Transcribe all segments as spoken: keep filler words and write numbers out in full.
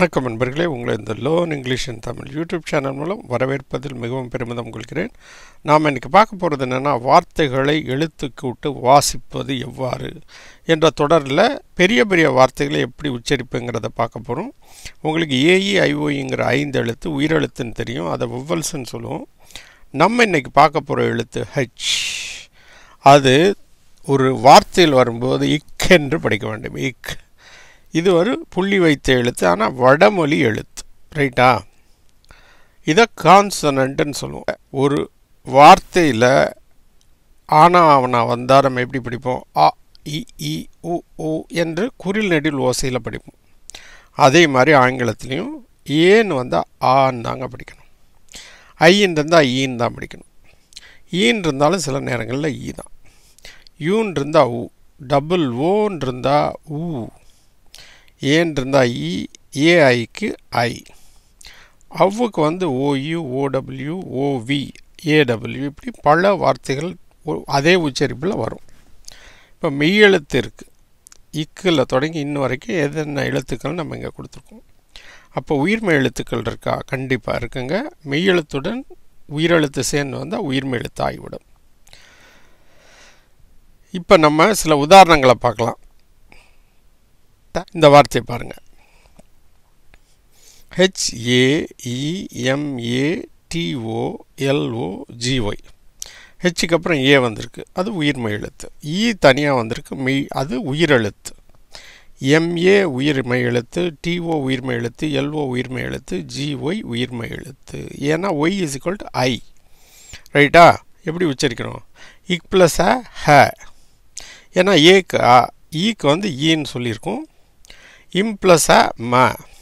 வணக்கம் நண்பர்களே, உங்களை இந்த learn English in Tamil YouTube channel மூலம் வரவேற்பதில் மிகவும் பெருமிதம் கொள்கிறேன். நாம் இன்றைக்கி பார்க்க போகிறது என்னென்னா, வார்த்தைகளை எழுத்துக்கு விட்டு வாசிப்பது எவ்வாறு என்ற தொடரில் பெரிய பெரிய வார்த்தைகளை எப்படி உச்சரிப்புங்கிறத பார்க்க போகிறோம். உங்களுக்கு ஏஇ ஐஓஇங்கிற ஐந்து எழுத்து உயிரெழுத்துன்னு தெரியும், அதை வவ்வல்ஸ்ன்னு சொல்லுவோம். நம்ம இன்றைக்கி பார்க்க போகிற எழுத்து ஹெச். அது ஒரு வார்த்தையில் வரும்போது இக் என்று படிக்க வேண்டும். இக் இது ஒரு புள்ளி வைத்த எழுத்து, ஆனால் வடமொழி எழுத்து, ரைட்டா? இதை கான்சனன்ட்னு சொல்லுவோம். ஒரு வார்த்தையில் ஆனா அவனா வந்தால் நம்ம எப்படி படிப்போம்? அ இ இ உ உ என்று குரில் நெடில் ஓசையில் படிப்போம். அதே மாதிரி ஆங்கிலத்துலேயும் ஏன்னு வந்தால் ஆன்னு தாங்க படிக்கணும். ஐன்னு இருந்தால் ஈன்னு தான் படிக்கணும். ஈன்னு இருந்தாலும் சில நேரங்களில் ஈ தான். யூன்னு இருந்தால் ஊ, டபுள் ஓன்னு இருந்தால் ஊ, ஏன்னு இருந்தால் இ, ஏஐக்கு ஐ, அவ்வுக்கு வந்து ஓயு, ஓடபிள்யூ, ஓவி, ஏடபிள்யூ, இப்படி பல வார்த்தைகள் அதே உச்சரிப்பில் வரும். இப்போ மெய்யெழுத்து இருக்குது, இக்கில் தொடங்கி இன்னும் வரைக்கும் எதென்ன எழுத்துக்கள் நம்ம இங்கே கொடுத்துருக்கோம். அப்போ உயிர்மெய் எழுத்துக்கள் இருக்கா? கண்டிப்பாக இருக்குங்க. மெய்யெழுத்துடன் உயிரெழுத்து சேர்ந்து வந்தால் உயிர்மெய் எழுத்து ஆகிவிடும். இப்போ நம்ம சில உதாரணங்களை பார்க்கலாம். இந்த வார்த்தையை பாருங்கள். ஹெச்ஏஇஎம்ஏடிஓஎல்ஓஜிஒய். ஹெச்சுக்கு அப்புறம் ஏ வந்திருக்கு, அது உயிர்மெய் எழுத்து. இ தனியாக வந்திருக்கு, மெய், அது உயிரெழுத்து. எம்ஏ உயிர்மெய் எழுத்து, டிஓ உயிர்மெய் எழுத்து, எல்ஓ உயிர்மெய் எழுத்து, ஜிஒய் உயிர்மெய் எழுத்து. ஏன்னா Y is equal to I, ரைட்டா? எப்படி உச்சரிக்கணும்? இக் ப்ளஸ் அ ஹ. ஏன்னா ஏக்கு அ, ஈக்கு வந்து ஈன்னு சொல்லியிருக்கோம். இம் ப்ளஸ் அ ம,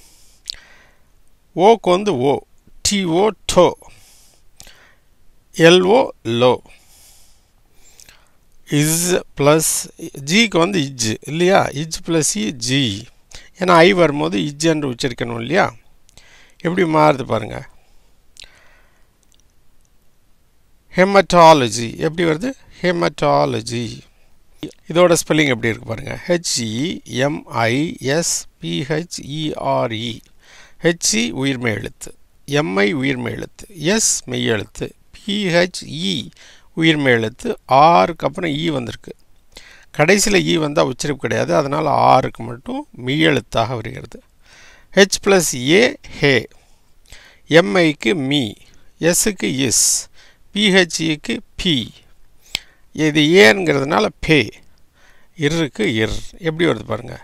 ஓக்கு வந்து ஓ, டிஓ டோ, எல்ஓ லோ. இஸ் ப்ளஸ் ஜிக்கு வந்து இஜ் இல்லையா? இஜ் ப்ளஸ் இ ஜி. ஏன்னா ஐ வரும்போது இஜ் என்று உச்சரிக்கணும் இல்லையா? எப்படி மாறுது பாருங்கள். ஹெமட்டாலஜி எப்படி வருது? ஹெமட்டாலஜி. இதோட ஸ்பெல்லிங் எப்படி இருக்குது பாருங்கள். ஹெச்இஎம்ஐஎஸ்பிஹெச்இஆர்இ. ஹெச்இ உயிர்மெய் எழுத்து, எம்ஐ உயிர்மெய் எழுத்து, எஸ் மெய் எழுத்து, பிஹெச்இ உயிர்மெய் எழுத்து, ஆருக்கு அப்புறம் இ வந்திருக்கு. கடைசியில் இ வந்தால் உச்சரிப்பு கிடையாது, அதனால் ஆருக்கு மட்டும் மெய் எழுத்தாக வருகிறது. ஹெச் ப்ளஸ் ஏ ஹே, எம்ஐக்கு மீ, எஸ்ஸுக்கு இஸ், பிஹெச்இக்கு பி. இது ஏங்கிறதுனால பே, இருக்கு இர். எப்படி வருது பாருங்கள்.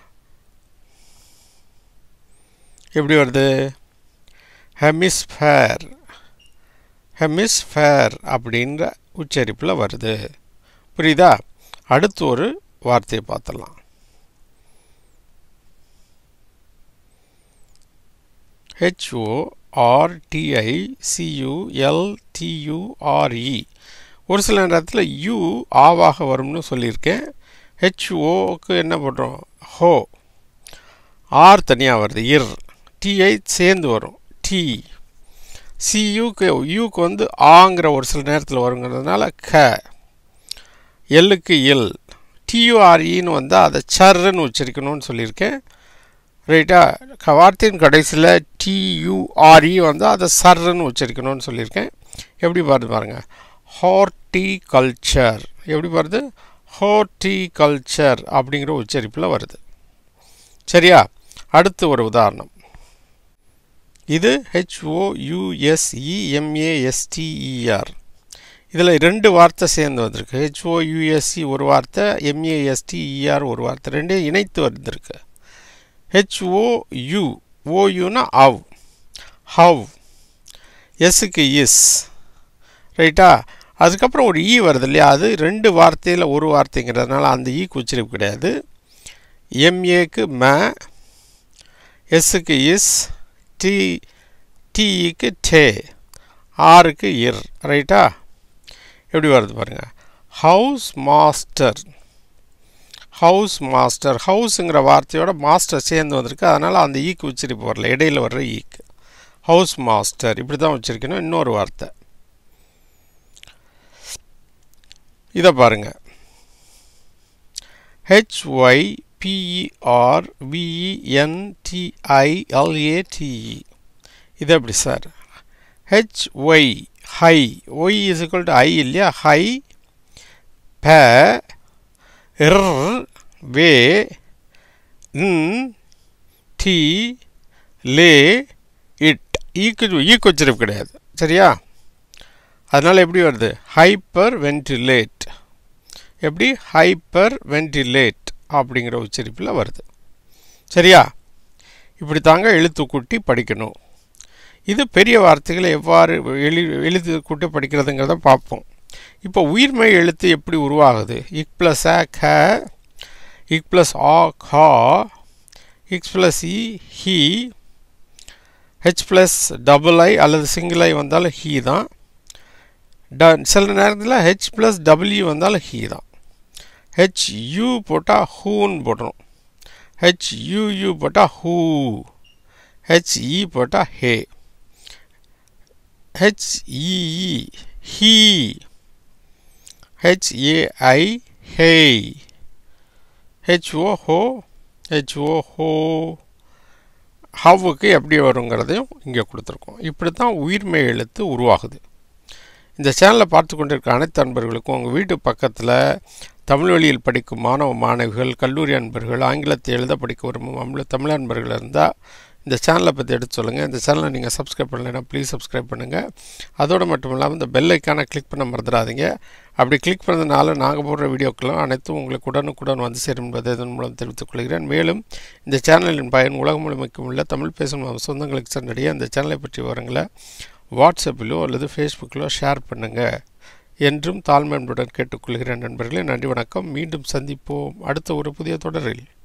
எப்படி வருது? ஹெமிஸ்ஃபேர், ஹெமிஸ்ஃபேர் அப்படின்ற உச்சரிப்பில் வருது. புரியுதா? அடுத்து ஒரு வார்த்தையை பார்த்துடலாம். ஹெச்ஓஆர்டிஐசியூஎல்டியூஆர்இ. ஒரு சில நேரத்தில் யூ ஆவாக வரும்னு சொல்லியிருக்கேன். ஹெச்ஓக்கு என்ன பண்ணுறோம்? ஹோ. ஆர் தனியாக வருது, இர். டிஐ சேர்ந்து வரும், டி. சியூக்கு யூக்கு வந்து ஆங்கிற ஒரு சில நேரத்தில் வருங்கிறதுனால க. எல்லுக்கு எல். டியூஆர்இன்னு வந்தால் அதை சர்ன்னு உச்சரிக்கணும்னு சொல்லியிருக்கேன், ரைட்டா? வார்த்தையின் கடைசியில் டியூஆர்இ வந்தால் அதை சர்ன்னு உச்சரிக்கணும்னு சொல்லியிருக்கேன். எப்படி பாருது பாருங்கள். ஹார்டிகல்ச்சர். எப்படி வருது? ஹார்டிகல்ச்சர் அப்படிங்கிற உச்சரிப்பில் வருது. சரியா? அடுத்து ஒரு உதாரணம். இது ஹெச்ஓயூஎஸ்இஎம்ஏஎஸ்டிஇஆர். இதில் ரெண்டு வார்த்தை சேர்ந்து வந்திருக்கு. ஹெச்ஓயூஎஸ்இ ஒரு வார்த்தை, எம்ஏஎஸ்டிஇஆர் ஒரு வார்த்தை, ரெண்டையும் இணைத்து வந்திருக்கு. ஹெச்ஓயூ, ஓயூனா அவ், ஹவ். எஸ்ஸுக்கு இஸ், ரைட்டா? அதுக்கப்புறம் ஒரு ஈ வருது இல்லையா? அது ரெண்டு வார்த்தையில் ஒரு வார்த்தைங்கிறதுனால அந்த ஈக்கு உச்சரிப்பு கிடையாது. எம்ஏக்கு ம, எஸ்ஸுக்கு இஸ், டி, டிஇக்கு டே, ஆருக்கு இர், ரைட்டா? எப்படி வருது பாருங்கள். House master, house master. ஹவுஸுங்கிற வார்த்தையோட மாஸ்டர் சேர்ந்து வந்திருக்கு, அதனால் அந்த ஈக்கு உச்சரிப்பு வரல, இடையில் வர்ற ஈக்கு. ஹவுஸ் மாஸ்டர் இப்படி தான் உச்சரிக்கணும். இன்னொரு வார்த்தை இதை பாருங்கள். H Y P E R V E N T I L A T E. இது எப்படி sir? H Y high, Y is equal to I இல்லையா? high pa r வே n t லே it. ஈக்கு ஈக்கு வச்சிருப்பு கிடையாது, சரியா? அதனால் எப்படி வருது? Hyperventilate. எப்படி? ஹைப்பர் வென்டிலேட் அப்படிங்கிற உச்சரிப்பில் வருது, சரியா? இப்படி தாங்க எழுத்து கூட்டி படிக்கணும். இது பெரிய வார்த்தைகளை எவ்வாறு எழு எழுத்து கூட்டி படிக்கிறதுங்கிறத பார்ப்போம். இப்போ உயிர்மெய் எழுத்து எப்படி உருவாகுது? இக் ப்ளஸ் அ க, இக் ப்ளஸ் ஆ கா, இக்ஸ் ப்ளஸ் இ ஹி, ஹெச் ப்ளஸ் டபுள் ஐ அல்லது சிங்கிள் ஐ வந்தாலும் ஹி தான். ட சில நேரத்தில் ஹெச் ப்ளஸ் டபிள்யூ வந்தாலும் ஹி தான். ஹெச் யூ போட்டால் ஹூன்னு போட்டுரும். ஹெச் யூயூ போட்டால் ஹூ, ஹெச் இ போட்டால் ஹே, ஹெச் இஇ ஹீ, ஹெச் ஏஐ ஹே, ஹெச்ஓ ஹோ, ஹெச்ஓ ஹோ. ஹவ்வுக்கு எப்படி வருங்கிறதையும் இங்கே கொடுத்துருக்கோம். இப்படி தான் உயிர்மெய் எழுத்து உருவாகுது. இந்த சேனலை பார்த்து கொண்டிருக்கிற அனைத்து அன்பர்களுக்கும் உங்கள் வீட்டு பக்கத்தில் தமிழ் வழியில் படிக்கும் மாணவ மாணவிகள், கல்லூரி அன்பர்கள், ஆங்கிலத்தை எழுத படிக்க விரும்பும் தமிழ் அன்பர்கள் இருந்தால் இந்த சேனலை பற்றி எடுத்து சொல்லுங்கள். இந்த சேனலை நீங்கள் சப்ஸ்கிரைப் பண்ணலைன்னா ப்ளீஸ் சப்ஸ்கிரைப் பண்ணுங்கள். அதோடு மட்டும் இல்லாமல் இந்த பெல் ஐக்கானை கிளிக் பண்ண மறந்துடாதீங்க. அப்படி கிளிக் பண்ணதுனால நாங்கள் போடுற வீடியோக்கெல்லாம் அனைத்தும் உங்களுக்கு உடனுக்குடன் வந்து சேரும் என்பதை இதன் மூலம் தெரிவித்துக் கொள்கிறேன். மேலும் இந்த சேனலின் பயன் உலகம் முழுமைக்கும் உள்ள தமிழ் பேசும் சொந்தங்களுக்கு சென்றடைய இந்த சேனலை பற்றி விவரங்களை வாட்ஸ்அப்பிலோ அல்லது ஃபேஸ்புக்கிலோ ஷேர் பண்ணுங்கள் என்றும் தாழ்மையுடன் கேட்டுக்கொள்கிறேன். நண்பர்களே, நன்றி, வணக்கம். மீண்டும் சந்திப்போம் அடுத்த ஒரு புதிய தொடரில்.